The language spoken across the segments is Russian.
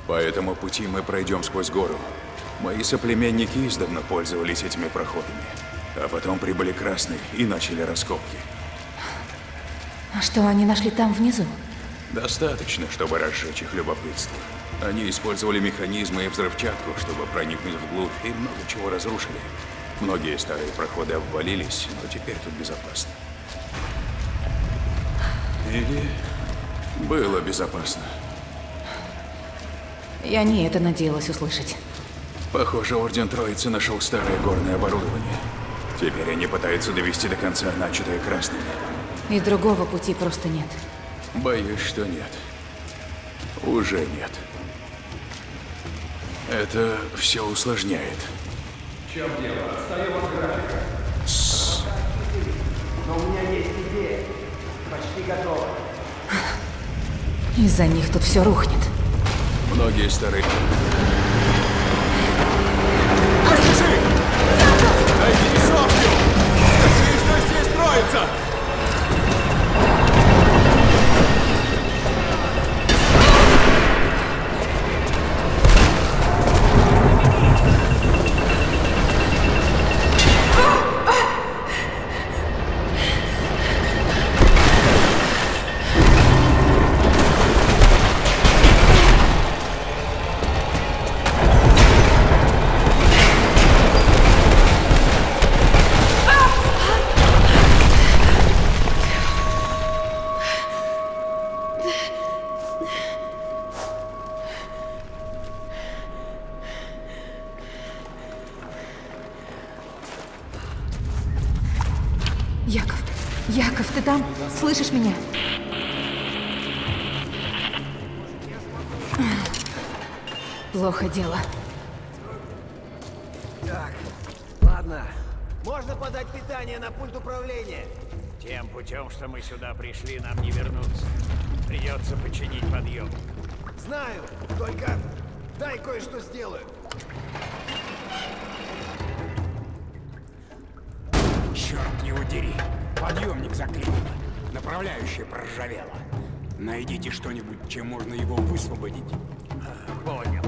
По этому пути мы пройдем сквозь гору. Мои соплеменники издавна пользовались этими проходами. А потом прибыли красные и начали раскопки. А что они нашли там внизу? Достаточно, чтобы разжечь их любопытство. Они использовали механизмы и взрывчатку, чтобы проникнуть вглубь, и много чего разрушили. Многие старые проходы обвалились, но теперь тут безопасно. Или было безопасно. Я не это надеялась услышать. Похоже, Орден Троицы нашел старое горное оборудование. Теперь они пытаются довести до конца начатое красными. И другого пути просто нет. Боюсь, что нет. Уже нет. Это все усложняет. В чем дело? Отстаем от графика. Но у меня есть идея. Почти готово. Из-за них тут все рухнет. Многие старые... Послушай! Найди Софью! Скажи, что здесь строится! Яков! Яков, ты там? Слышишь меня? Плохо дело. Так, ладно. Можно подать питание на пульт управления? Тем путем, что мы сюда пришли, нам не вернуться. Придется починить подъем. Знаю, только дай кое-что сделаю. Черт не удери! Подъемник заклинило. Направляющая проржавела. Найдите что-нибудь, чем можно его высвободить. Понял.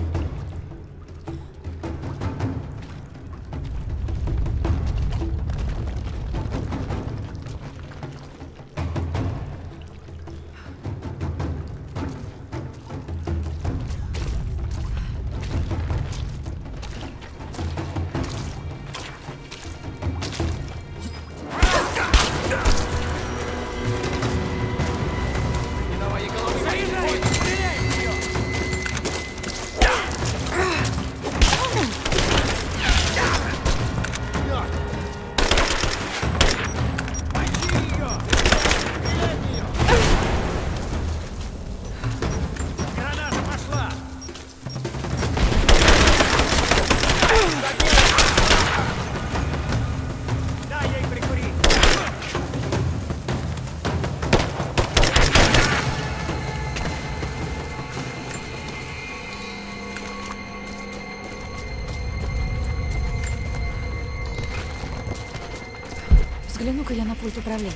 Взгляну-ка я на пульт управления.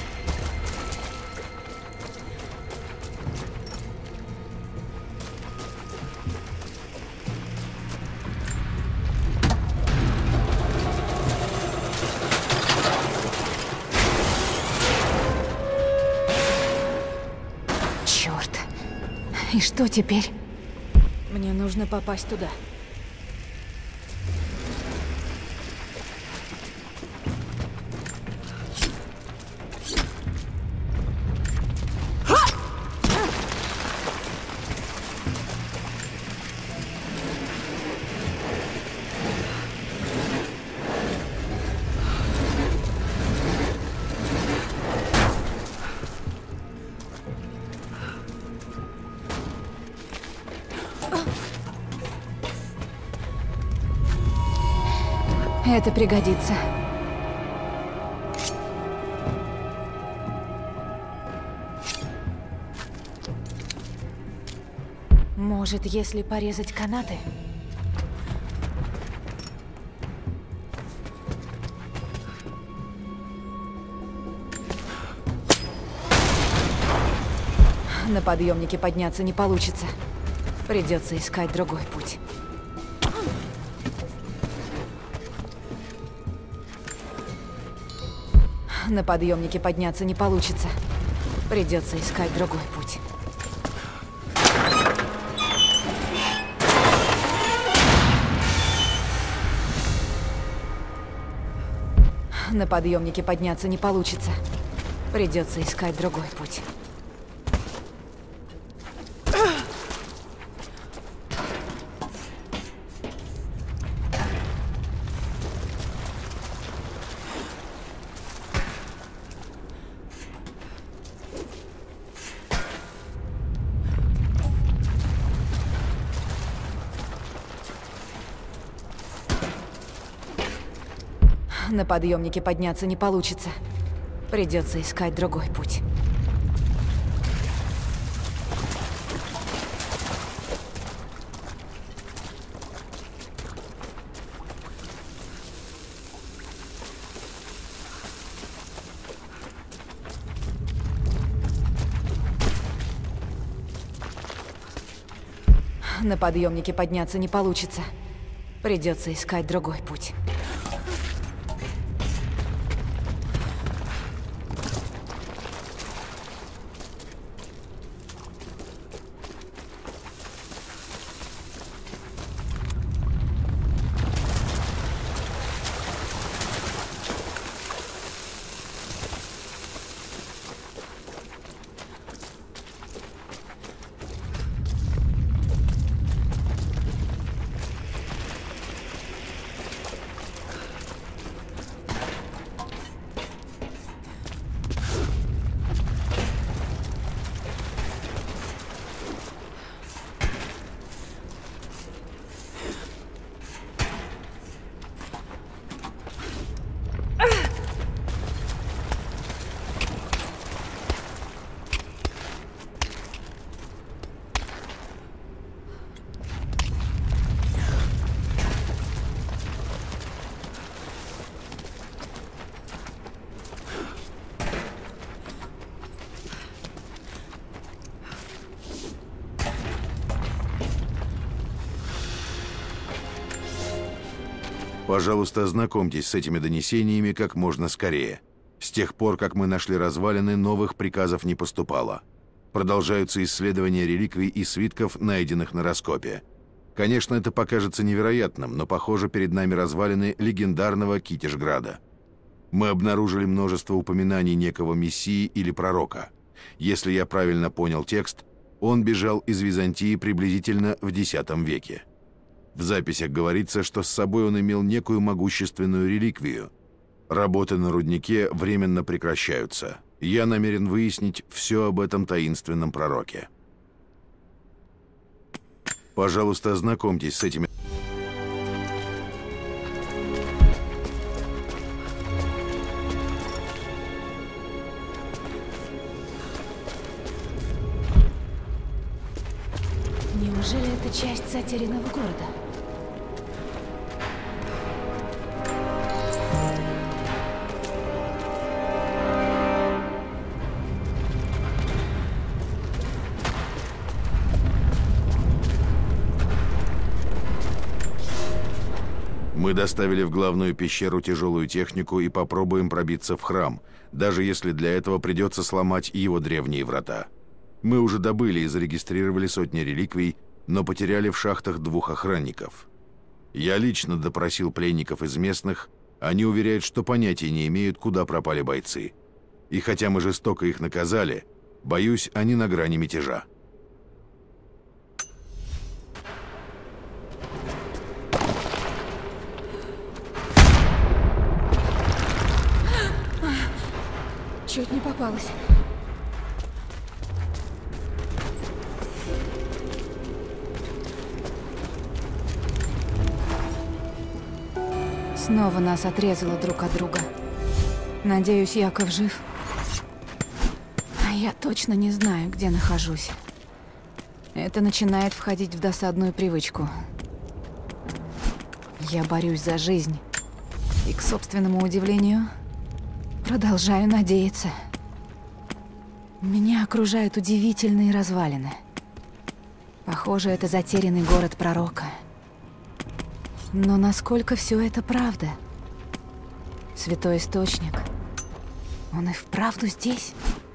Черт! И что теперь? Мне нужно попасть туда. Это пригодится. Может, если порезать канаты? На подъемнике подняться не получится. Придется искать другой путь. На подъемнике подняться не получится. Придется искать другой путь. На подъемнике подняться не получится. Придется искать другой путь. На подъемнике подняться не получится. Придется искать другой путь. На подъемнике подняться не получится. Придется искать другой путь. Пожалуйста, ознакомьтесь с этими донесениями как можно скорее. С тех пор, как мы нашли развалины, новых приказов не поступало. Продолжаются исследования реликвий и свитков, найденных на раскопе. Конечно, это покажется невероятным, но, похоже, перед нами развалины легендарного Китежграда. Мы обнаружили множество упоминаний некого мессии или пророка. Если я правильно понял текст, он бежал из Византии приблизительно в X веке. В записях говорится, что с собой он имел некую могущественную реликвию. Работы на руднике временно прекращаются. Я намерен выяснить все об этом таинственном пророке. Пожалуйста, ознакомьтесь с этими... Неужели это часть затерянного города? Мы доставили в главную пещеру тяжелую технику и попробуем пробиться в храм, даже если для этого придется сломать его древние врата. Мы уже добыли и зарегистрировали сотни реликвий, но потеряли в шахтах 2 охранников. Я лично допросил пленников из местных, они уверяют, что понятия не имеют, куда пропали бойцы. И хотя мы жестоко их наказали, боюсь, они на грани мятежа. Чуть не попалась. Снова нас отрезало друг от друга. Надеюсь, Яков жив. А я точно не знаю, где нахожусь. Это начинает входить в досадную привычку. Я борюсь за жизнь. И, к собственному удивлению, продолжаю надеяться. Меня окружают удивительные развалины. Похоже, это затерянный город пророка. Но насколько все это правда? Святой Источник. Он и вправду здесь?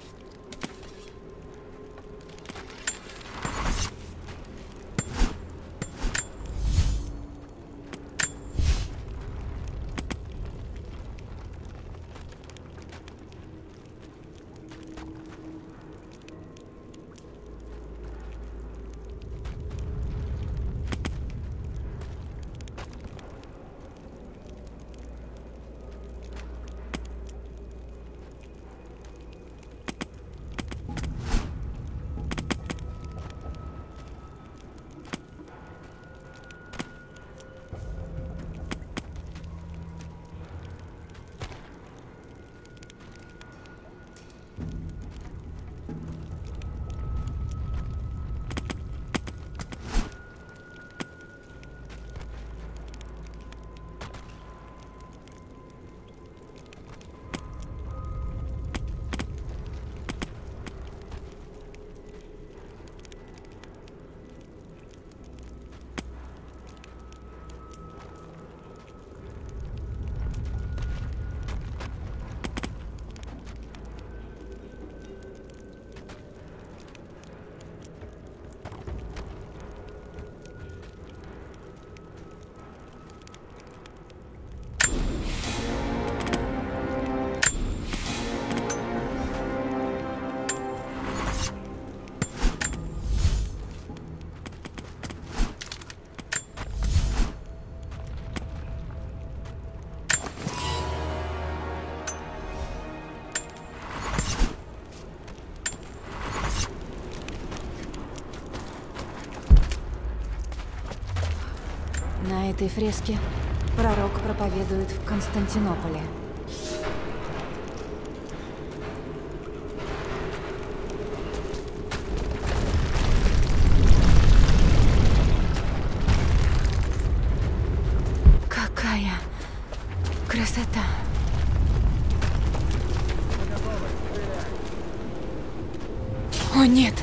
На этой фреске пророк проповедует в Константинополе. Какая красота! О, нет!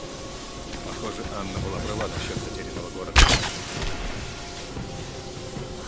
Похоже, Анна была права насчет затерянного города.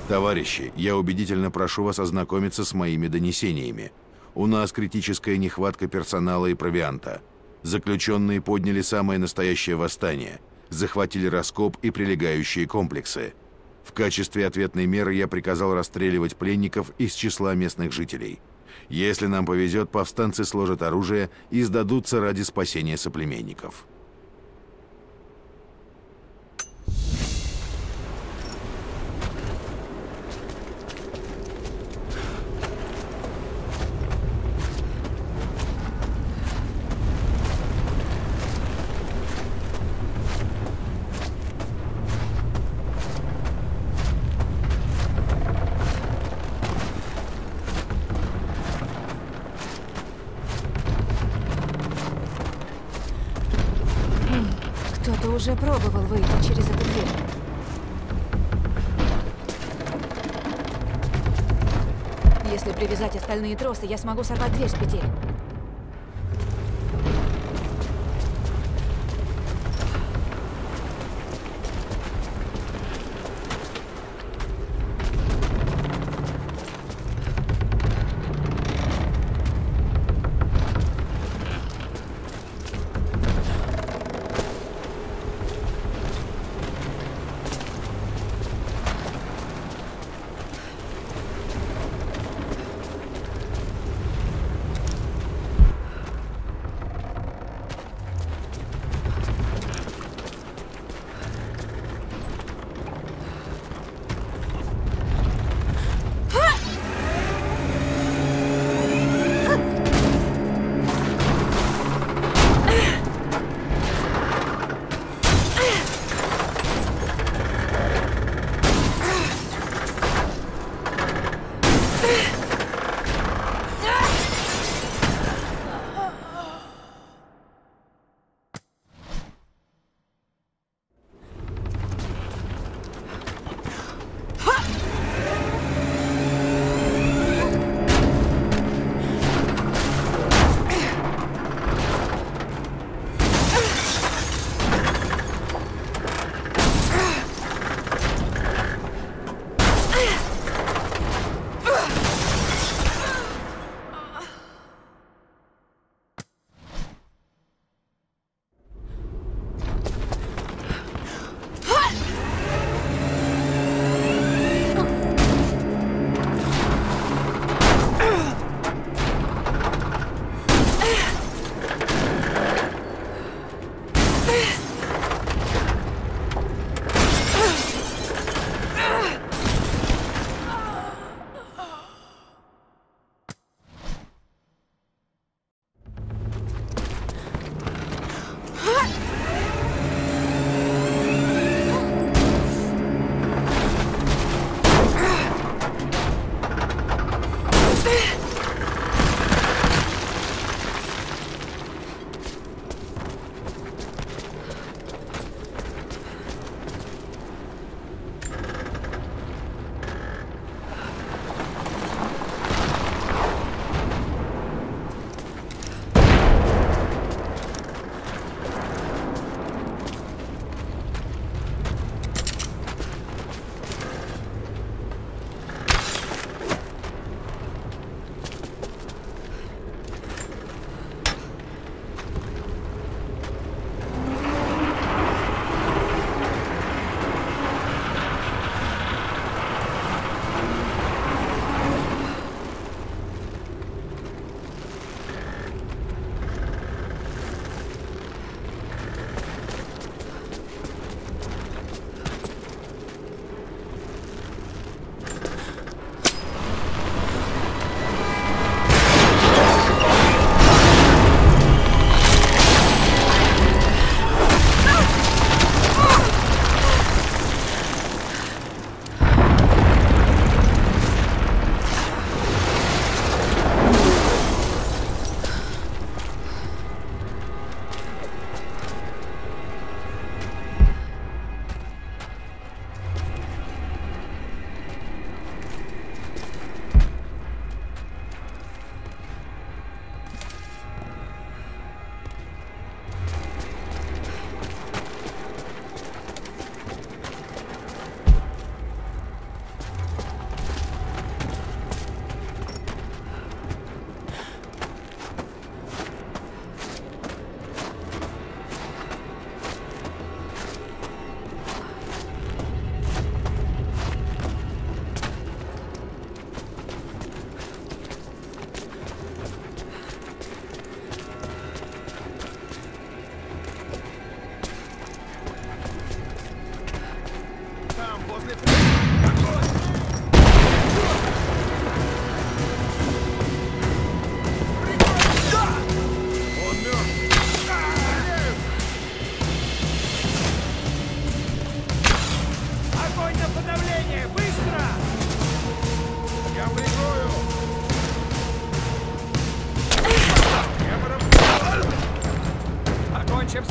Товарищи, я убедительно прошу вас ознакомиться с моими донесениями. У нас критическая нехватка персонала и провианта. Заключенные подняли самое настоящее восстание, захватили раскоп и прилегающие комплексы. В качестве ответной меры я приказал расстреливать пленников из числа местных жителей. Если нам повезет, повстанцы сложат оружие и сдадутся ради спасения соплеменников. Кто-то уже пробовал выйти через эту дверь. Если привязать остальные тросы, я смогу сорвать дверь с петель.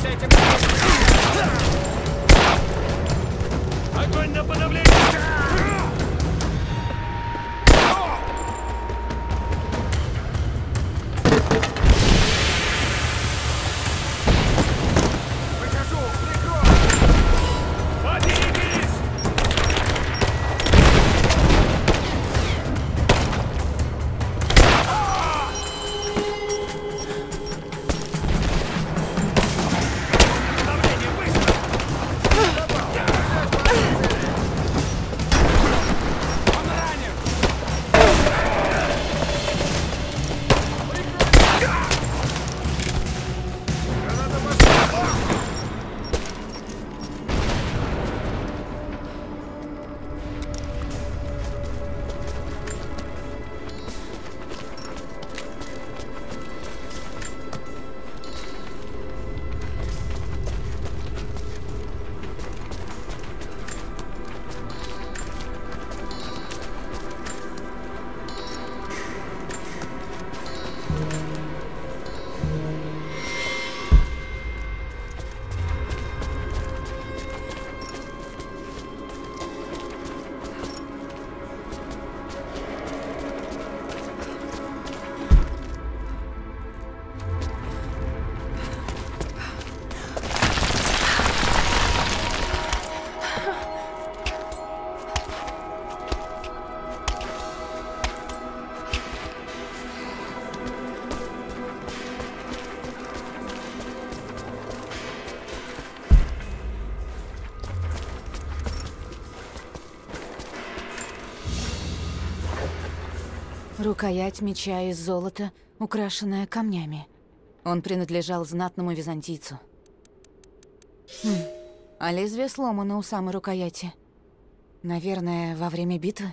этим... Огонь на подавление! Выхожу! Прикрой! Поберегись! Давление, быстро! Он ранен! Граната пошла! Рукоять меча из золота, украшенная камнями. Он принадлежал знатному византийцу. А лезвие сломано у самой рукояти. Наверное, во время битвы?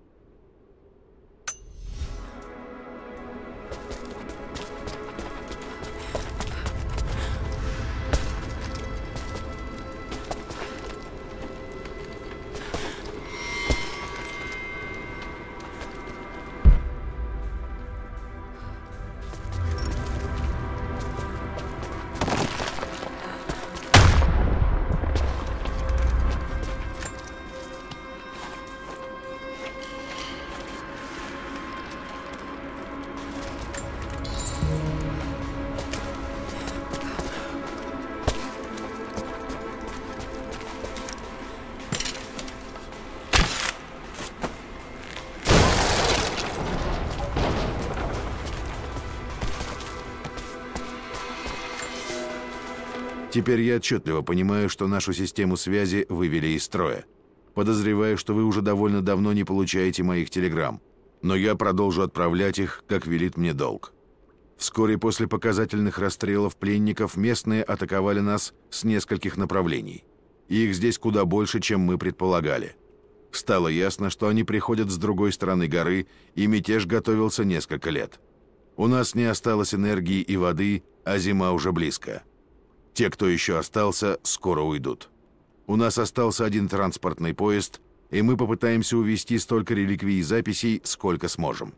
Теперь я отчетливо понимаю, что нашу систему связи вывели из строя. Подозреваю, что вы уже довольно давно не получаете моих телеграмм, но я продолжу отправлять их, как велит мне долг. Вскоре после показательных расстрелов пленников местные атаковали нас с нескольких направлений. Их здесь куда больше, чем мы предполагали. Стало ясно, что они приходят с другой стороны горы, и мятеж готовился несколько лет. У нас не осталось энергии и воды, а зима уже близко. Те, кто еще остался, скоро уйдут. У нас остался один транспортный поезд, и мы попытаемся увезти столько реликвий и записей, сколько сможем.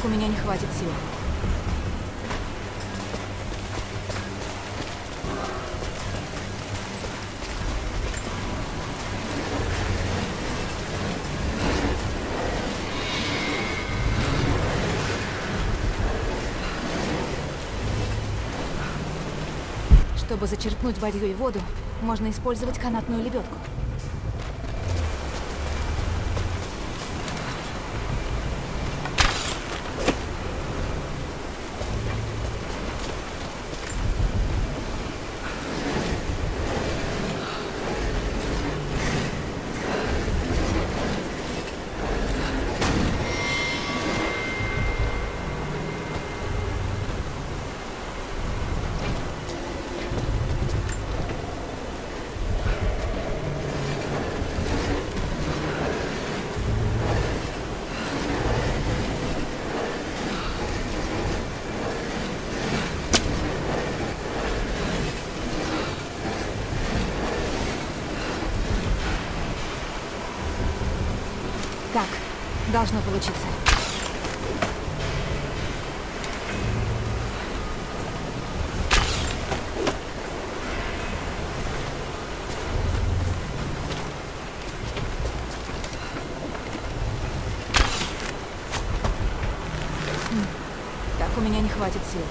Так у меня не хватит сил. Чтобы зачерпнуть бадью и воду, можно использовать канатную лебедку. Так, должно получиться. Так у меня не хватит сил.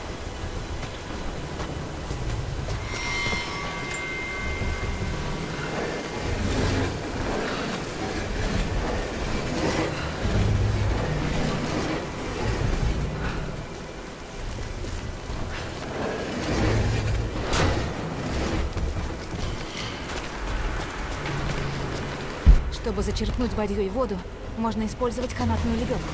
Чтобы зачерпнуть бадью и воду, можно использовать канатную лебедку.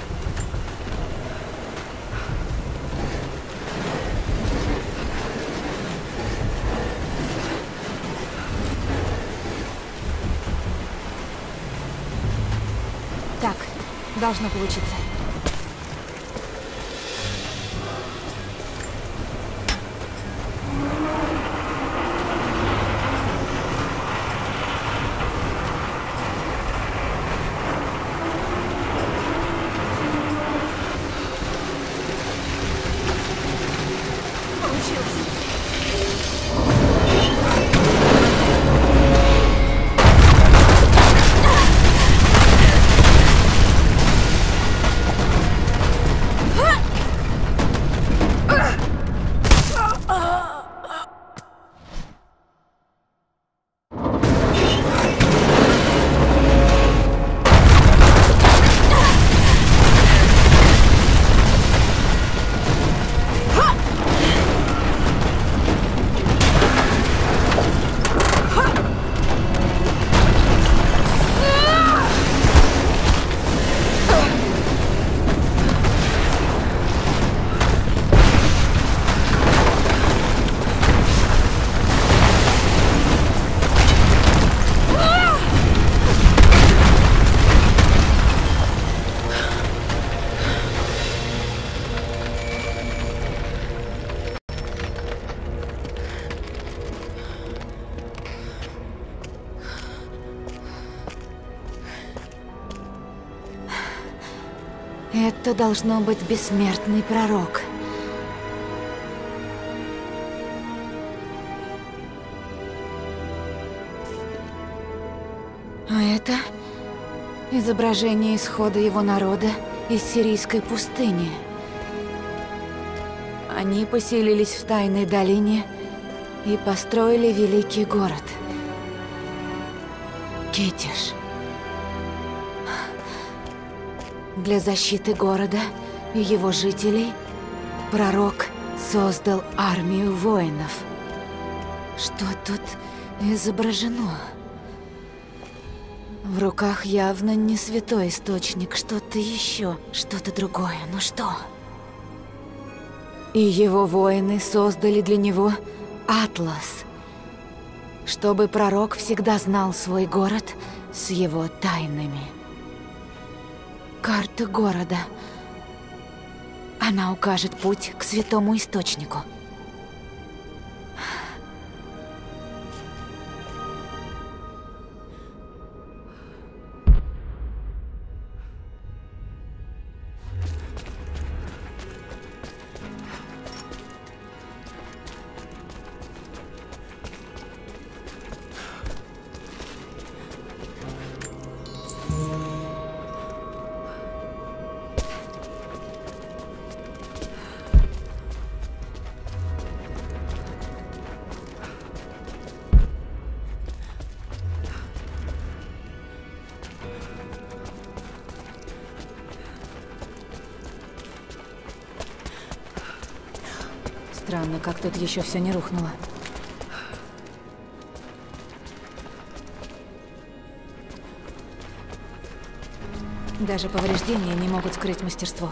Так, должно получиться. Это должно быть бессмертный пророк. А это изображение исхода его народа из сирийской пустыни. Они поселились в тайной долине и построили великий город — Китиш. Для защиты города и его жителей пророк создал армию воинов. Что тут изображено? В руках явно не святой источник, что-то еще, что-то другое. Ну что? И его воины создали для него атлас, чтобы пророк всегда знал свой город с его тайнами. Карта города. Она укажет путь к святому источнику. Странно, как тут еще все не рухнуло. Даже повреждения не могут скрыть мастерство.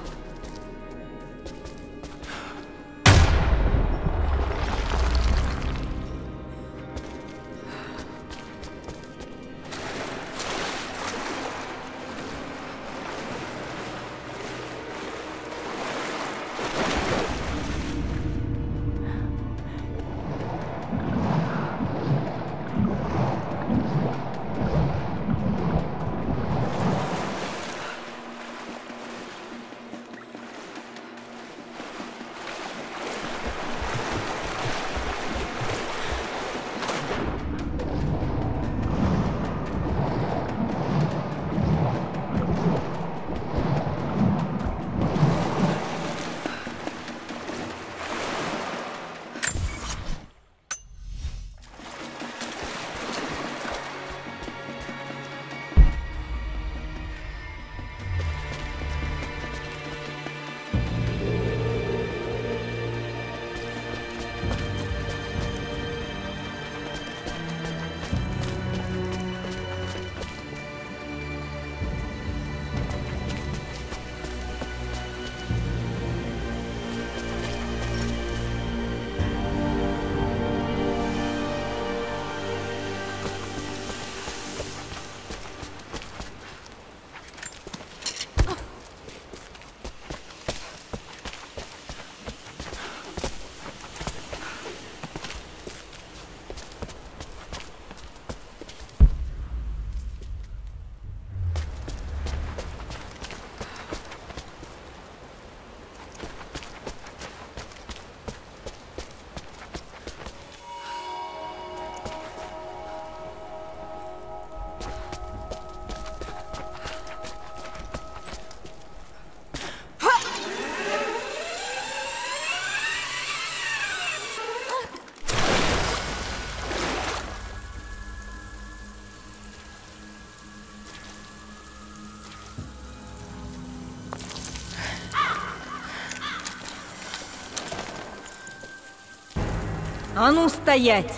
А ну, стоять!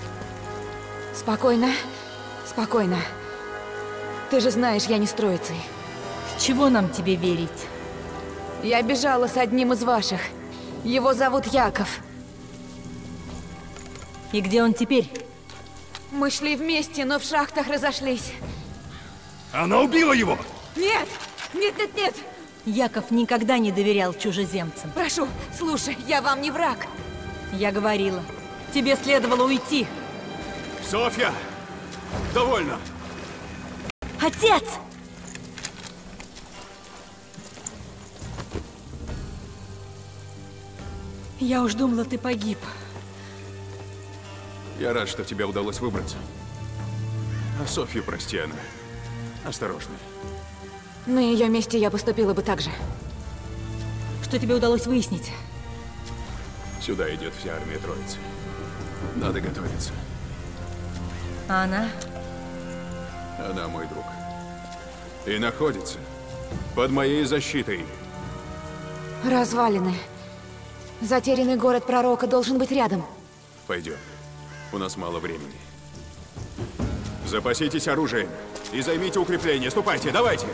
Спокойно, спокойно. Ты же знаешь, я не с троицей. С чего нам тебе верить? Я бежала с одним из ваших. Его зовут Яков. И где он теперь? Мы шли вместе, но в шахтах разошлись. Она убила его! Нет! Нет, нет, нет! Яков никогда не доверял чужеземцам. Прошу, слушай, я вам не враг. Я говорила, тебе следовало уйти. Софья! Довольно! Отец! Я уж думала, ты погиб. Я рад, что тебе удалось выбраться. А Софью прости, она осторожная. На ее месте я поступила бы так же. Что тебе удалось выяснить? Сюда идет вся армия Троицы. Надо готовиться. А она? Она мой друг. И находится под моей защитой. Развалины. Затерянный город пророка должен быть рядом. Пойдем. У нас мало времени. Запаситесь оружием и займите укрепление. Ступайте, давайте!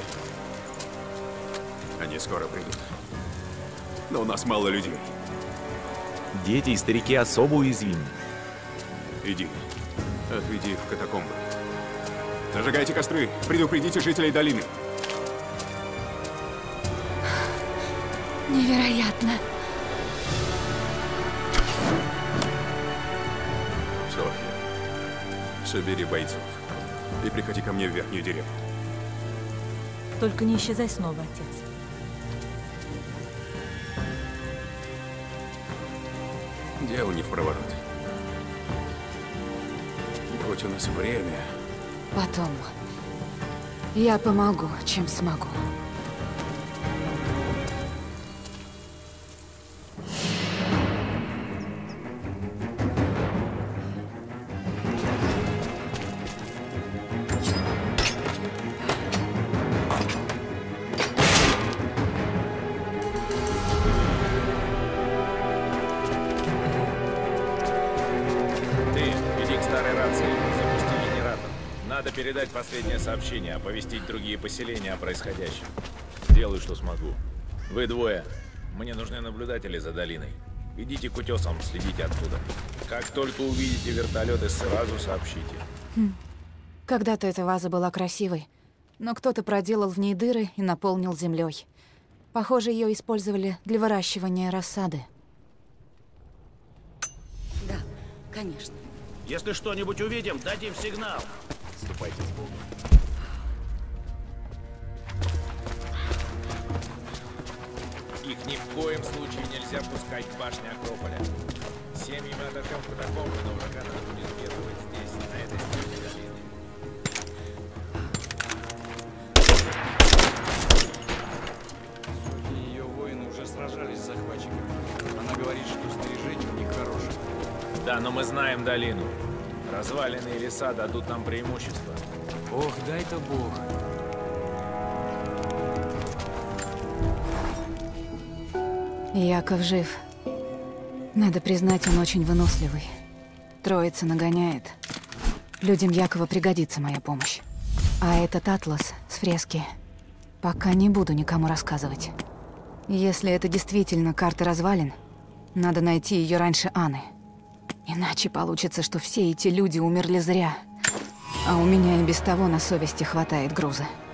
Они скоро придут. Но у нас мало людей. Дети и старики особо уязвимы. Иди. Отведи их в катакомбы. Зажигайте костры. Предупредите жителей долины. Невероятно. Софья, собери бойцов и приходи ко мне в верхнюю деревню. Только не исчезай снова, отец. Дело не в проворот. Будь у нас время. Потом. Я помогу, чем смогу. передать последнее сообщение, оповестить другие поселения о происходящем. Сделаю, что смогу. Вы двое. Мне нужны наблюдатели за долиной. Идите к утесам, следите оттуда. Как только увидите вертолеты, сразу сообщите. Когда-то эта ваза была красивой, но кто-то проделал в ней дыры и наполнил землей. Похоже, ее использовали для выращивания рассады. Да, конечно. Если что-нибудь увидим, дадим сигнал. Ступайте с Богом. Их ни в коем случае нельзя пускать к башне Акрополя. Семьи мы отошли в катакомбы, но врага надо будет удерживать здесь, на этой стороне долины. Софья и ее воины уже сражались с захватчиками. Она говорит, что снаряжение у них хорошее. Да, но мы знаем долину. Разваленные леса дадут нам преимущество. Ох, дай-то Бог. Яков жив. Надо признать, он очень выносливый. Троица нагоняет. Людям Якова пригодится моя помощь. А этот атлас с фрески пока не буду никому рассказывать. Если это действительно карта развалин, надо найти ее раньше Анны. Иначе получится, что все эти люди умерли зря. А у меня и без того на совести хватает груза.